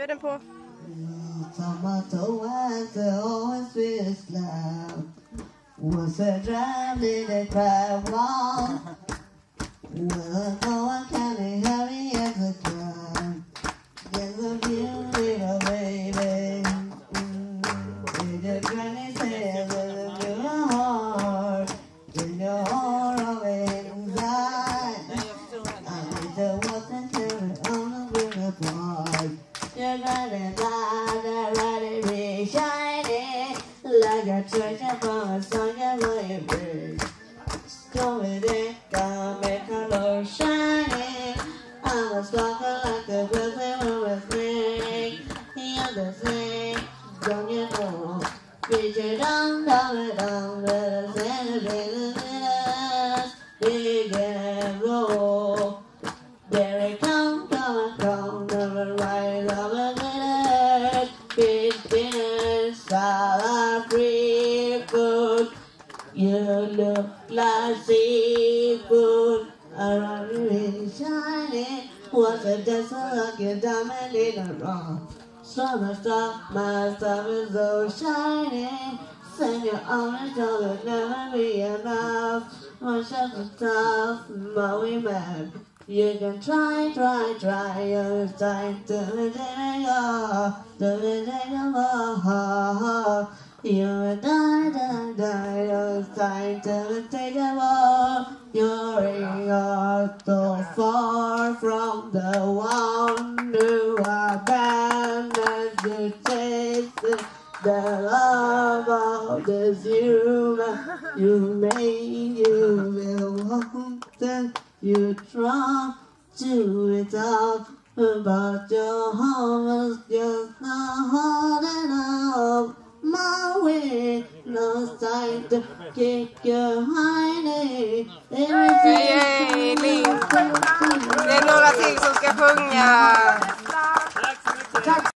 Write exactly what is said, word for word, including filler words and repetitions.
är den på? Was a drive in the crowd wall. Well, no one can be happy as a clown. Get the beautiful baby. With your granny says in your heart, in your heart of inside. I need to walk and turn it on the river park. You're gonna die, the ready be shining. Like a treasure from a song of my bird. Stormy day, God make her Lord shining. I was walking like a blessing when we sing. You're the same, don't you know? Beat you down, down, and down, with a celebrated us. Big and roll. There it come, come, come, never rise up a minute. Big dinner, salad, free food. You look like seafood. Around you really shining. What's a desert like a diamond in a rock? So much stuff, my stuff is so shiny. Send your arms, so it'll never be enough. One shot of stuff, but we mad. You can try, try, try, you're trying to make it go, to make it go. You're die, die, die, you're trying to take a walk. You're so far from the one who abandoned you, chasing the love of this human. You made you feel wanted. You try to it out, but your heart was just not hard enough. My way, no time to kick your hiney. Hej, hej, Lin. Det är några till som ska sjunga